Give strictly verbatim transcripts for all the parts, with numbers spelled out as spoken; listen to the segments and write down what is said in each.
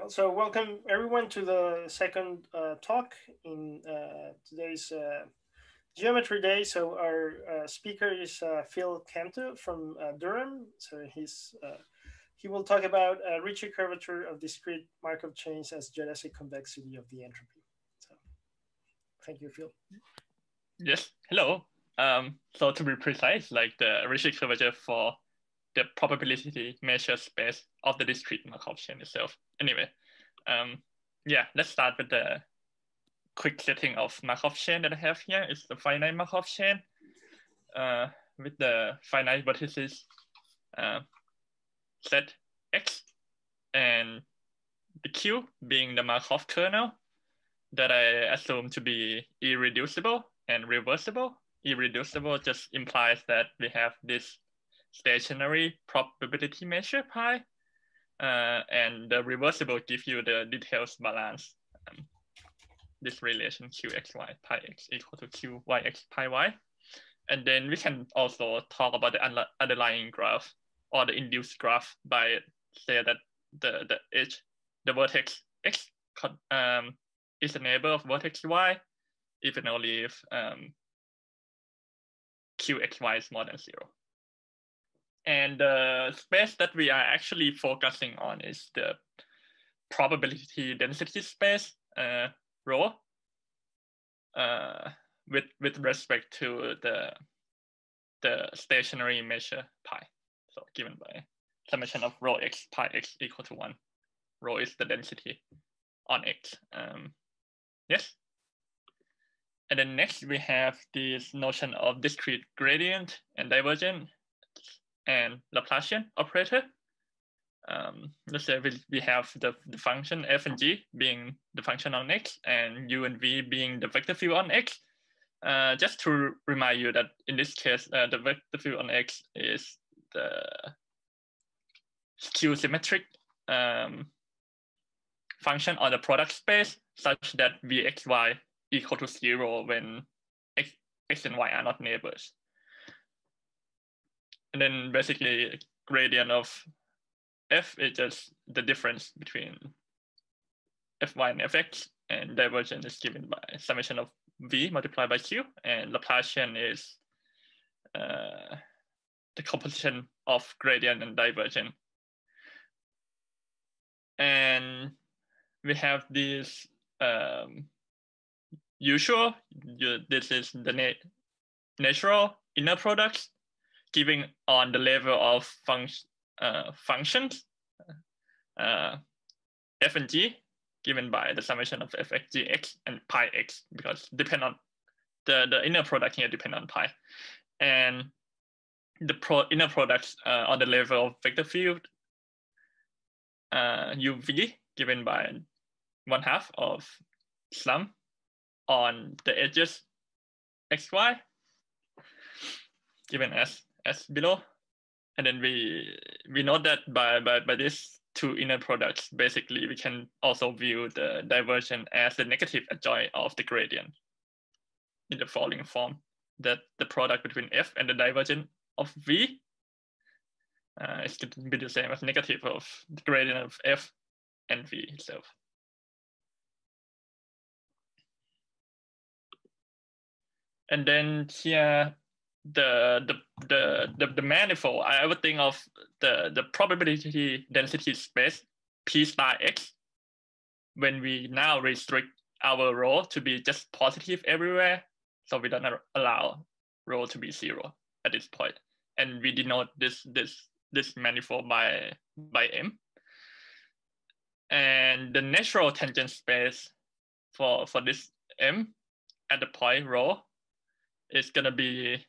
Well, so welcome everyone to the second uh, talk in uh, today's uh, Geometry Day. So our uh, speaker is uh, Phil Kamtue from uh, Durham. So he's uh, he will talk about uh, Ricci curvature of discrete Markov chains as geodesic convexity of the entropy. So thank you, Phil. Yes, hello. Um, so to be precise, like the Ricci curvature for the probability measure space of the discrete Markov chain itself. Anyway, um, yeah, let's start with the quick setting of Markov chain that I have here. It's the finite Markov chain uh, with the finite vertices uh, set x and the q being the Markov kernel that I assume to be irreducible and reversible. Irreducible just implies that we have this stationary probability measure pi, uh, and the reversible gives you the details balance. Um, this relation qxy pi x equal to qyx pi y. And then we can also talk about the underlying graph or the induced graph by say that the, the edge, the vertex x um, is a neighbor of vertex y if and only if um, qxy is more than zero. And the space that we are actually focusing on is the probability density space, uh, rho, uh, with with respect to the the stationary measure pi. So given by summation of rho x pi x equal to one. Rho is the density on x. Um, yes. And then next we have this notion of discrete gradient and divergent and Laplacian operator. Um, let's say we, we have the, the function f and g being the function on x and u and v being the vector field on x. Uh, just to remind you that in this case, uh, the vector field on x is the skew-symmetric um, function on the product space such that vxy equal to zero when x, x and y are not neighbors. And then basically gradient of f is just the difference between fy and fx, and divergence is given by summation of v multiplied by q, and Laplacian is uh, the composition of gradient and divergent. And we have this um, usual, this is the na natural inner products given on the level of func uh, functions, uh, f and g, given by the summation of fxgx and pi x, because depend on the, the inner product here depend on pi. And the pro inner products uh, on the level of vector field uh, uv, given by one half of sum on the edges xy, given as as below. And then we we know that by by by these two inner products, basically we can also view the divergence as the negative adjoint of the gradient in the following form, that the product between f and the divergence of v uh, is going to be the same as negative of the gradient of f and v itself. And then here, the the the the, the manifold, I would think of the the probability density space p star x when we now restrict our rho to be just positive everywhere, so we don't allow rho to be zero at this point, and we denote this this this manifold by by m. And the natural tangent space for for this m at the point rho is going to be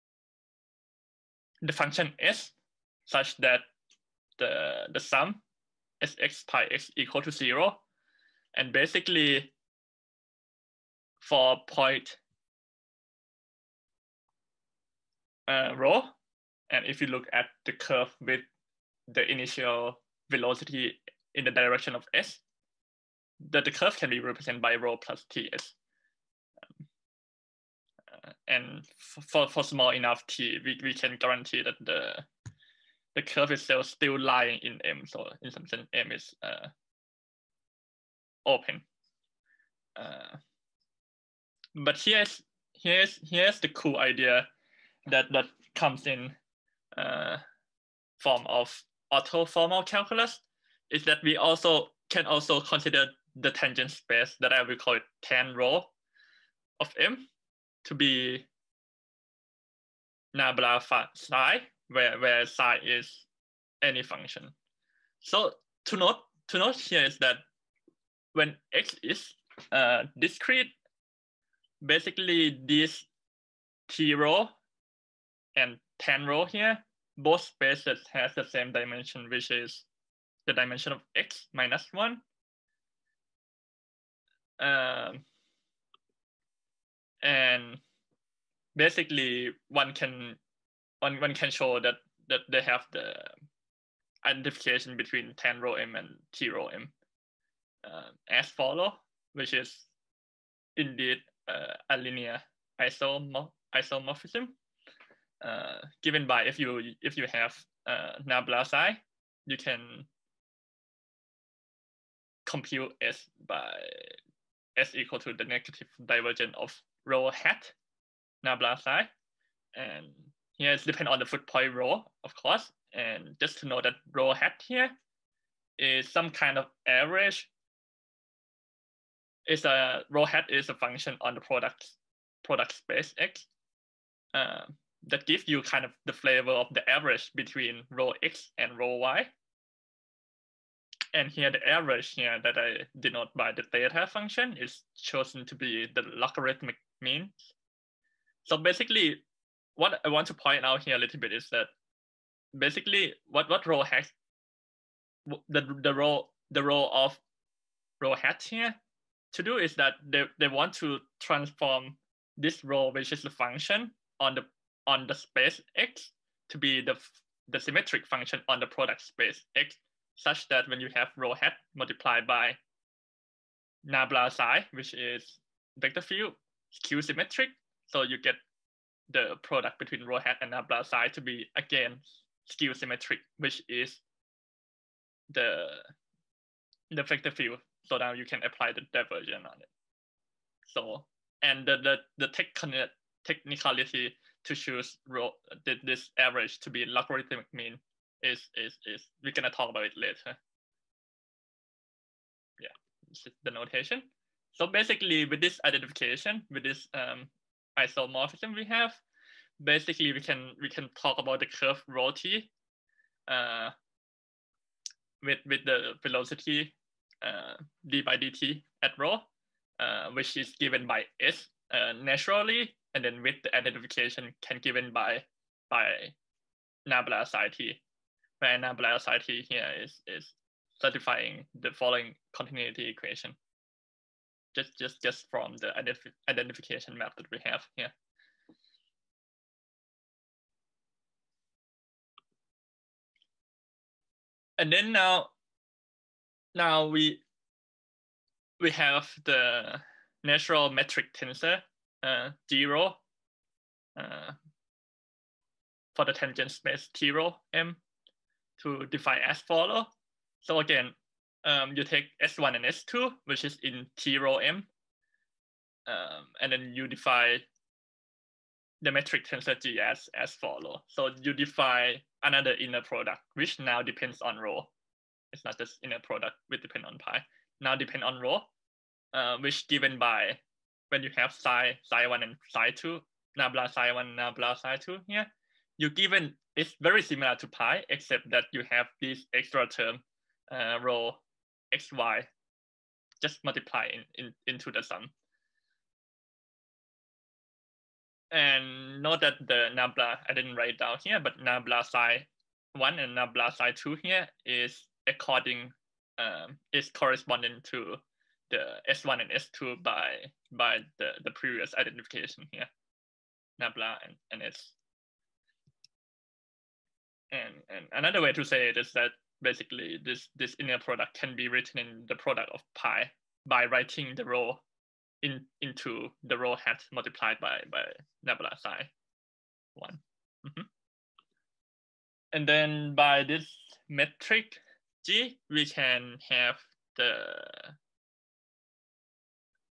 the function s such that the, the sum sx pi x equal to zero. And basically for point uh, rho, and if you look at the curve with the initial velocity in the direction of s, that the curve can be represented by rho plus ts. Um, uh, and for, for small enough t, we, we can guarantee that the the curve itself still lying in M. So in some sense, M is uh, open. Uh, but here's here's here's the cool idea that that comes in uh, form of orthoformal calculus, is that we also can also consider the tangent space that I will call it tan rho of M to be nabla psi, where where psi is any function. So to note to note here is that when x is uh, discrete, basically this t rho and tan rho here, both spaces has the same dimension, which is the dimension of x minus one. Um, and basically one can one, one can show that that they have the identification between tan rho m and t rho m uh, as follow, which is indeed uh, a linear isomorph isomorphism uh, given by if you if you have uh, nabla psi, you can compute s by s equal to the negative divergence of rho hat nabla psi, and here it's depend on the foot point rho, of course. And just to know that rho hat here is some kind of average. Is a rho hat is a function on the product product space x uh, that gives you kind of the flavor of the average between rho x and rho y. And here the average here that I denote by the theta function is chosen to be the logarithmic mean. So basically, what I want to point out here a little bit is that basically what what rho has the the rho the rho of rho hat here to do is that they, they want to transform this rho, which is the function on the on the space x, to be the the symmetric function on the product space x, such that when you have rho hat multiplied by nabla psi, which is vector field, skew symmetric, so you get the product between rho hat and nabla psi to be again skew symmetric, which is the the vector field. So now you can apply the divergence on it. So and the the, the techn technicality to choose rho, this average to be logarithmic mean is is is we're gonna talk about it later. Yeah, this is the notation. So basically, with this identification, with this um, isomorphism we have, basically we can we can talk about the curve rho t uh, with with the velocity uh, d by dt at rho, uh, which is given by s uh, naturally, and then with the identification can given by by nabla psi t, where nabla psi t here is is certifying the following continuity equation. Just just just from the identif identification map that we have here. And then now now we we have the natural metric tensor uh, G rho uh, for the tangent space T rho M to define as follow. So again, um, you take S one and S two, which is in T rho M, um, and then you define the metric tensor G as as follow. So you define another inner product, which now depends on rho. It's not just inner product which depend on pi. Now depend on rho, uh, which given by when you have psi psi one and psi two, nabla psi one, nabla psi two here, you given it's very similar to pi, except that you have this extra term uh, rho xy just multiply in, in into the sum. And note that the nabla I didn't write down here, but nabla psi one and nabla psi two here is according um, is corresponding to the S one and S two by by the, the previous identification here, nabla and, and S. And, and another way to say it is that basically this, this inner product can be written in the product of pi by writing the rho in, into the rho hat multiplied by, by nabla psi one. Mm-hmm. And then by this metric G, we can have the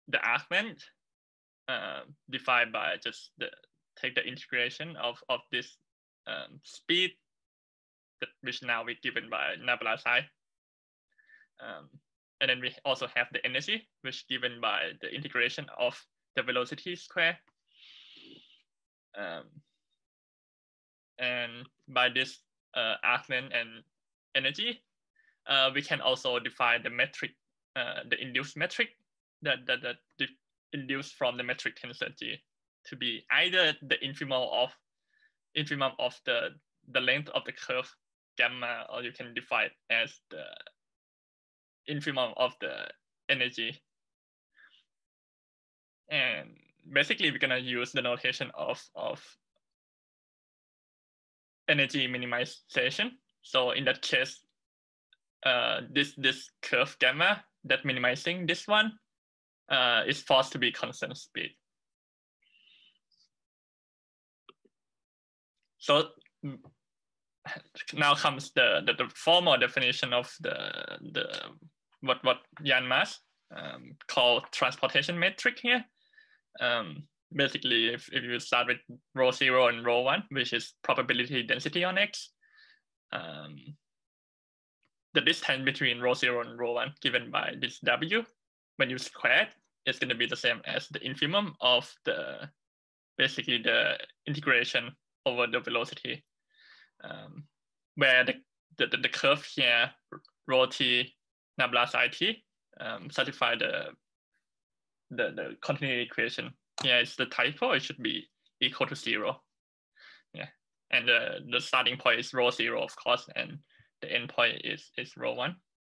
the argument uh, defined by just the take the integration of of this um, speed, that which now we given by nabla psi. Um, and then we also have the energy, which given by the integration of the velocity square. Um, and by this uh, argument and energy, uh, we can also define the metric, uh, the induced metric that that that induced from the metric tensor G to be either the infimum of infimum of the the length of the curve gamma, or you can define it as the infimum of the energy. And basically, we're gonna use the notation of of energy minimization. So in that case, uh, this this curve gamma that minimizing this one uh, is forced to be constant speed. So now comes the, the, the formal definition of the the what what Jan Maas um, called transportation metric here. Um, basically, if, if you start with rho zero and rho one, which is probability density on X, um, the distance between rho zero and rho one given by this W, when you square it, is going to be the same as the infimum of the basically the integration over the velocity, um, where the, the, the curve here, rho t nabla psi t, um, satisfy the, the, the continuity equation. Here is the typo, it should be equal to zero. Yeah, and the, the starting point is rho zero, of course, and the end point is, is rho one.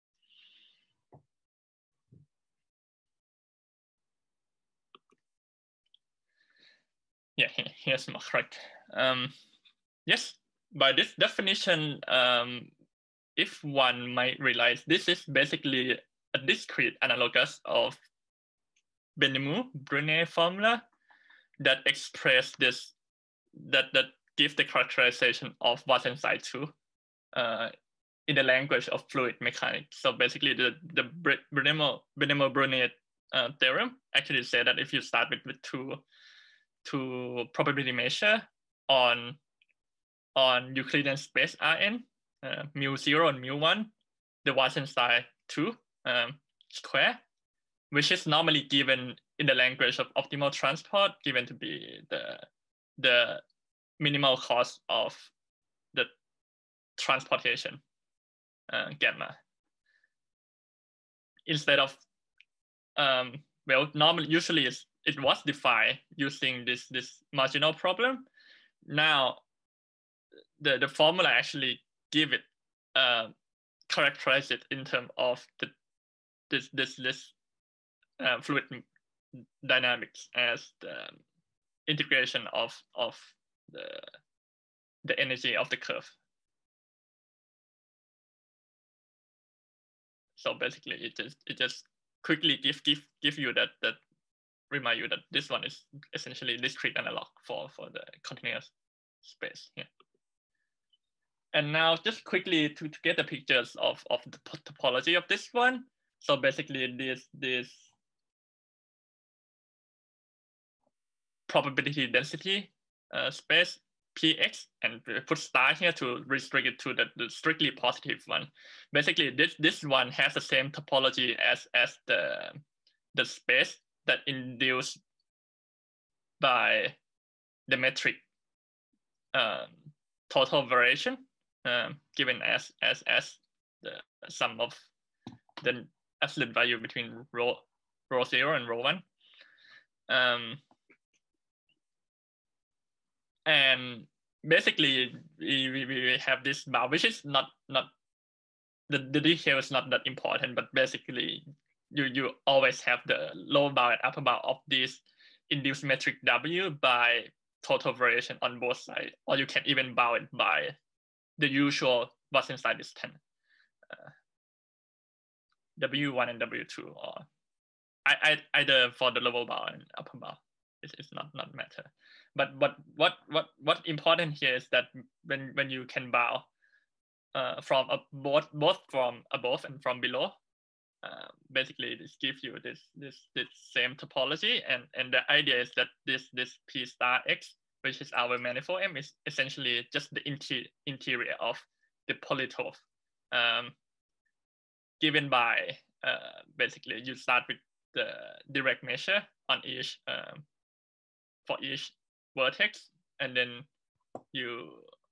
Yeah, here's more correct. Um, yes, by this definition, um, if one might realize this is basically a discrete analogous of Benamou-Brunet formula that express this, that, that gives the characterization of Wassenstein two uh, in the language of fluid mechanics. So basically the, the Benamou-Brunet uh, theorem actually said that if you start with, with two, two probability measure on, on Euclidean space Rn, uh, mu zero and mu one, the Wassenstein two um, square, which is normally given in the language of optimal transport, given to be the, the minimal cost of the transportation uh, gamma. Instead of, um, well, normally, usually it's, it was defined using this, this marginal problem. Now, the, the formula actually give it, uh, characterize it in terms of the, this, this, this uh, fluid dynamics as the integration of, of the, the energy of the curve. So basically, it just it just quickly give give give you that that remind you that this one is essentially discrete analog for for the continuous space here. And now just quickly to, to get the pictures of of the topology of this one. So basically, this this probability density uh, space P X, and put star here to restrict it to the, the strictly positive one. Basically, this this one has the same topology as as the the space that induced by the metric um, total variation, um, given as as as the sum of the absolute value between rho rho zero and rho one. Um, And basically, we, we, we have this bound, which is not, not the, the detail is not that important, but basically you, you always have the lower bound and upper bound of this induced metric W by total variation on both sides, or you can even bound it by the usual Wassenstein distance, uh, W one and W two, or I, I, either for the lower bound and upper bound. It's, it's not, not matter. But but what what what important here is that when when you can bound uh, from a, both both from above and from below, uh, basically this gives you this this this same topology, and and the idea is that this this p star x, which is our manifold M, is essentially just the inter interior of the polytope, um, given by uh, basically you start with the direct measure on each um, for each vertex, and then you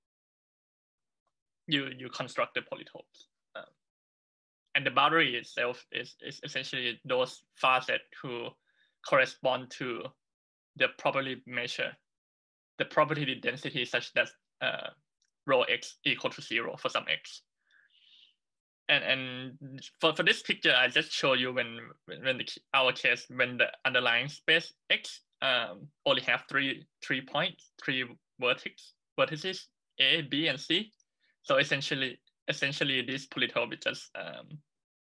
you you construct the polytopes. Um, and the boundary itself is, is essentially those facets who correspond to the probability measure, the probability density such that uh, rho x equal to zero for some x. And and for, for this picture, I just show you when when the, our case when the underlying space x um, only have three three points, three vertex vertices A, B, and C. So essentially, essentially this polytope is just um,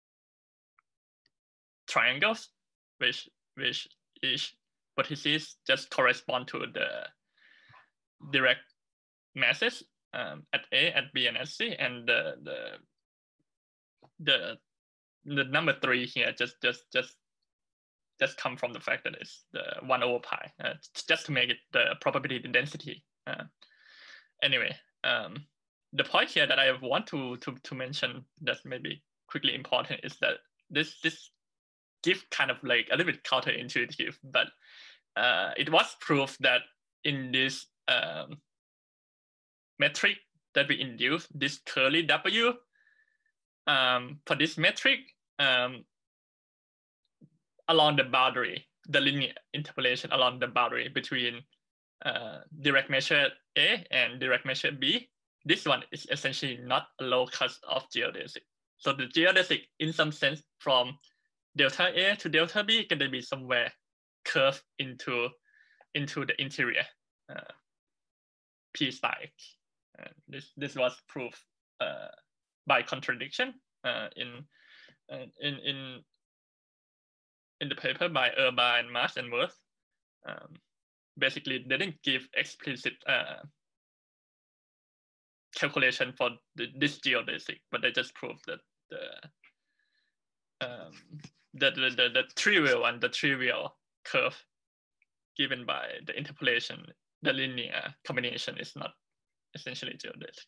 triangles, which which each vertices just correspond to the direct masses um, at A, at B, and at C, and the the the the number three here just just just just come from the fact that it's the one over pi, uh, just to make it the probability density. Uh, anyway, um, the point here that I want to to to mention that maybe quickly important is that this this give kind of like a little bit counterintuitive, but uh, it was proof that in this um, metric that we induce, this curly W, um, for this metric, um, along the boundary, the linear interpolation along the boundary between uh, direct measure A and direct measure B, this one is essentially not a locus of geodesic. So the geodesic, in some sense, from delta A to delta B can be somewhere curved into, into the interior uh, P star X. Uh, this, this was proved uh, by contradiction uh, in, uh, in, in, in the paper by Erbar and Maas and Worth. Um, basically, they didn't give explicit uh, calculation for the, this geodesic, but they just proved that the um, the, the, the, the trivial and the trivial curve given by the interpolation, the linear combination is not essentially geodesic.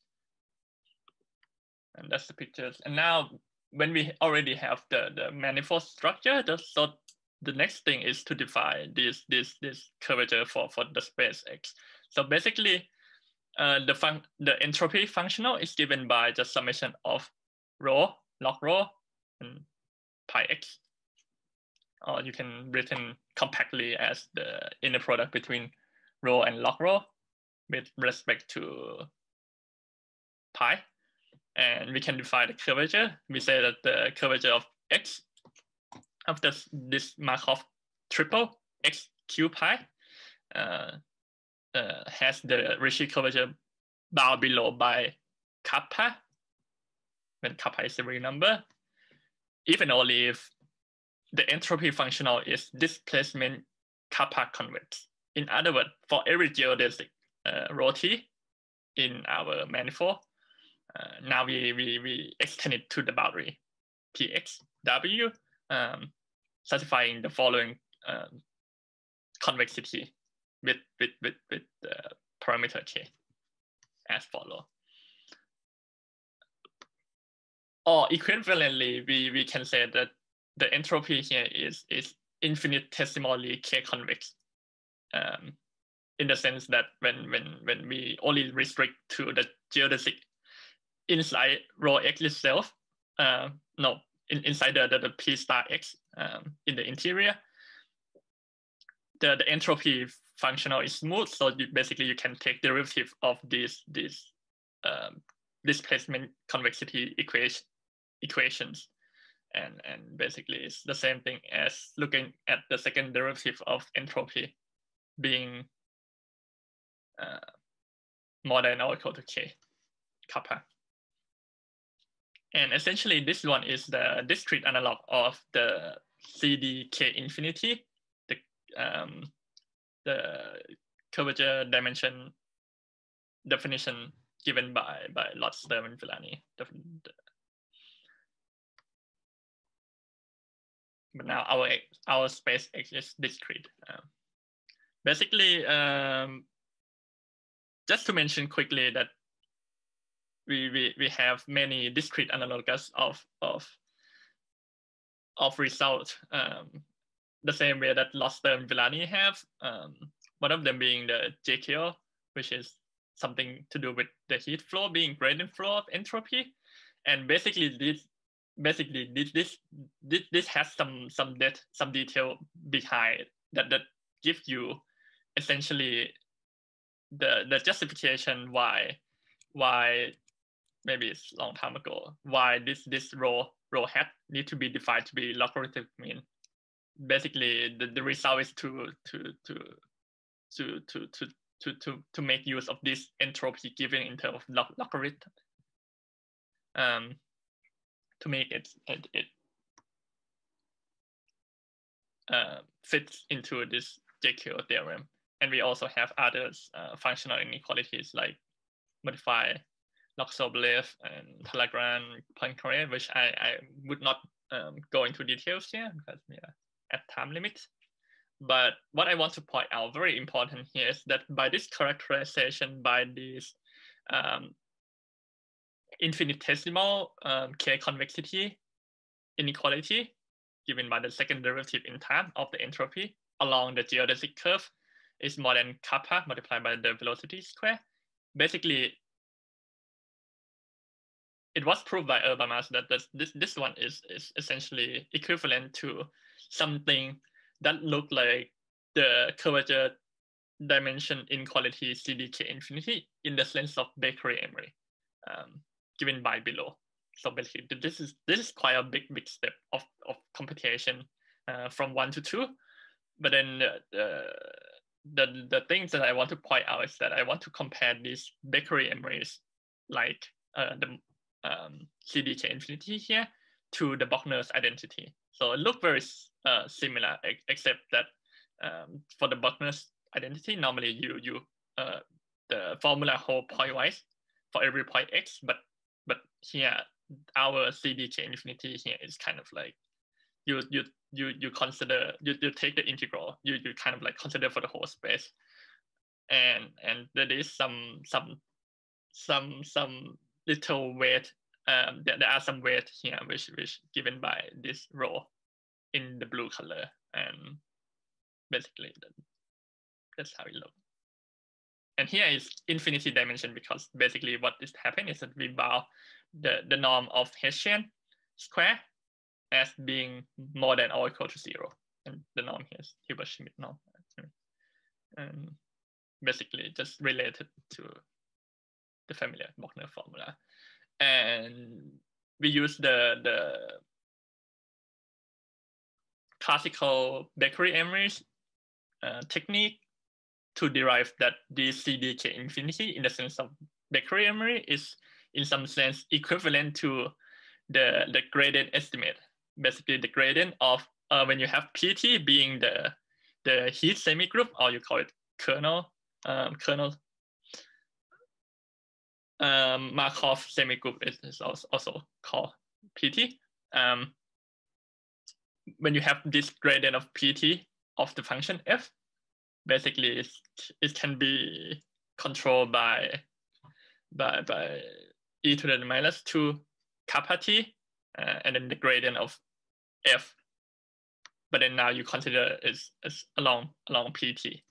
And that's the pictures. And now when we already have the, the manifold structure, the, so the next thing is to define this, this, this curvature for, for the space X. So basically, uh, the, fun the entropy functional is given by the summation of rho, log rho, and pi x. Or you can written compactly as the inner product between rho and log rho with respect to pi. And we can define the curvature. We say that the curvature of x of this, this Markov triple x q pi uh, uh, has the Ricci curvature bound below by kappa, when kappa is a real number, if and only if the entropy functional is displacement kappa convex. In other words, for every geodesic uh, rho t in our manifold, uh, now we, we, we extend it to the boundary px w, um, satisfying the following um, convexity with, with, with, with the parameter k as follow. Or equivalently, we, we can say that the entropy here is, is infinitesimally k-convex, um, in the sense that when, when, when we only restrict to the geodesic inside rho x itself, uh, no, in, inside the, the, the p star x um, in the interior, the, the entropy functional is smooth. So you, basically you can take derivative of this, this um, displacement convexity equation, equations. And, and basically it's the same thing as looking at the second derivative of entropy being uh, more than or equal to k, kappa. And essentially this one is the discrete analog of the C D K infinity, the, um, the curvature dimension definition given by, by Lott, Sturm and Villani. The, the, but now our our space X is discrete. Um, basically, um, just to mention quickly that we we we have many discrete analogs of of of result. Um, the same way that Lott, Sturm and Villani have. Um, one of them being the J K O, which is something to do with the heat flow being gradient flow of entropy, and basically this basically this this this, this has some some that some detail behind that that give you essentially the the justification why why maybe it's a long time ago why this this rho rho hat need to be defined to be logarithmic mean. Basically, the, the result is to to to to to to to to to make use of this entropy given in terms of log logarithm, um, to make it it, it uh, fits into this J K O theorem. And we also have other uh, functional inequalities like modify log Sobolev and Lagrange Poincare, which I I would not um, go into details here because we are at time limit. But what I want to point out, very important here, is that by this characterization, by this um, infinitesimal um, K convexity inequality given by the second derivative in time of the entropy along the geodesic curve is more than kappa multiplied by the velocity square. Basically, it was proved by Erbar and Maas that this, this one is, is essentially equivalent to something that look like the curvature dimension inequality C D K infinity in the sense of Bakery-Emery, um, given by below. So basically, this is this is quite a big big step of of computation uh, from one to two. But then uh, the the the things that I want to point out is that I want to compare these Bakery-Emerys like uh, the um, C D K infinity here to the Bochner's identity. So it look very uh, similar, except that um, for the Bochner's identity, normally you you uh, the formula hold pointwise for every point x, but but here our C D K infinity here is kind of like you you you you consider you, you take the integral, you you kind of like consider for the whole space, and and there is some some some some little weight. Um, there, there are some weight here which which given by this row in the blue color, and basically that, that's how it looks. And here is infinity dimension because basically what is happening is that we bound the, the norm of Hessian square as being more than or equal to zero. And the norm here is Hilbert-Schmidt norm. And basically just related to the familiar Bochner formula. And we use the, the classical Bakery-Emery uh, technique to derive that the C D K infinity in the sense of Bakery-Emery is in some sense equivalent to the, the gradient estimate. Basically the gradient of uh, when you have P T being the, the heat semigroup, or you call it kernel, um, kernel um, Markov semigroup is, is also, also called P T. Um, when you have this gradient of P T of the function f, basically it, it can be controlled by by by e to the minus two kappa t, uh, and then the gradient of f. But then now you consider it as along along P T.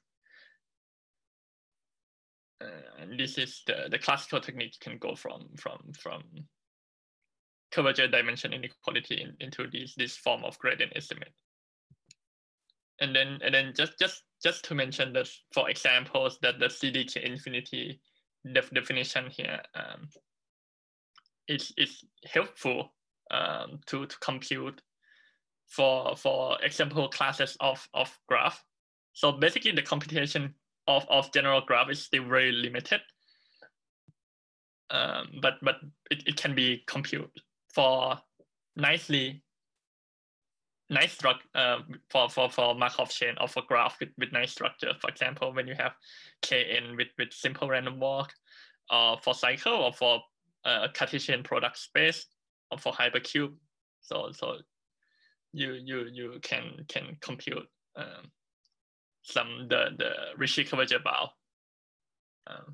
Uh, and this is the, the classical technique you can go from from from curvature dimension inequality in, into this this form of gradient estimate. And then and then just just just to mention that for examples that the C D K infinity def definition here um, is is helpful um, to to compute for for example classes of of graph. So basically the computation of of general graph is still very limited, um, but but it, it can be computed for nicely. Nice structure uh, for, for, for Markov chain of a graph with, with nice structure. For example, when you have Kn with, with simple random walk, uh, for cycle or for uh, Cartesian product space or for hypercube. So so you you you can can compute um, some the the Ricci curvature bound. Um,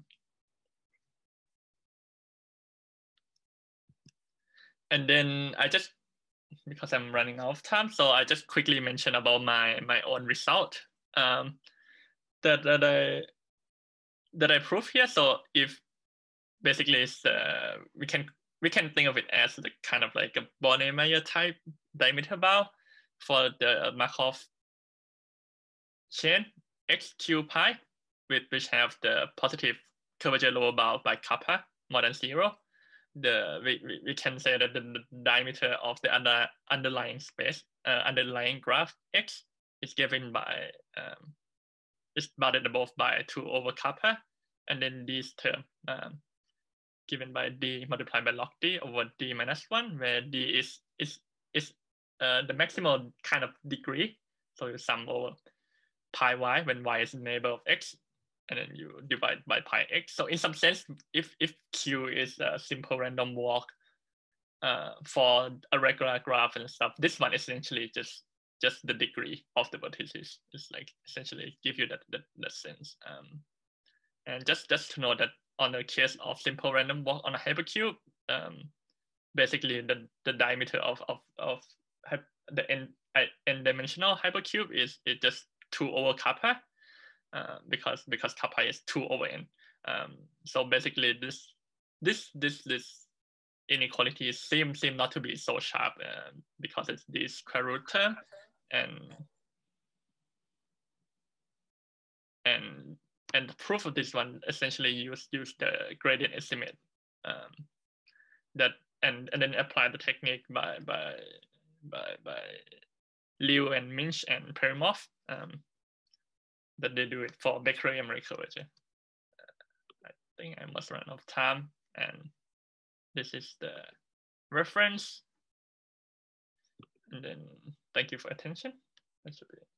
and then I just, because I'm running out of time, so I just quickly mention about my my own result um, that that I that I prove here. So if basically it's uh, we can we can think of it as the kind of like a Bochner type diameter bound for the Markov chain x q pi, with which have the positive curvature lower bound by kappa more than zero. The we, we, we can say that the, the diameter of the under, underlying space, uh, underlying graph x is given by um, is bounded both by two over kappa, and then this term um, given by d multiplied by log d over d minus one, where d is is is uh, the maximal kind of degree. So you sum over pi y when y is the neighbor of x, and then you divide by pi x. So in some sense, if if q is a simple random walk uh, for a regular graph and stuff, this one essentially just just the degree of the vertices. It's like essentially give you that that, that sense. Um, and just just to know that on the case of simple random walk on a hypercube, um, basically the the diameter of of of the n n dimensional hypercube is it just two over kappa, uh, because because kappa is two over n. Um, so basically this this this this inequality seem seem not to be so sharp uh, because it's this square root term, and and and the proof of this one essentially use use the gradient estimate um, that and and then apply the technique by by by by Liu and Minch and Perimov um, that they do it for Becker-Emery curvature. Uh, I think I must run out of time, and this is the reference. And then thank you for attention. That should be it.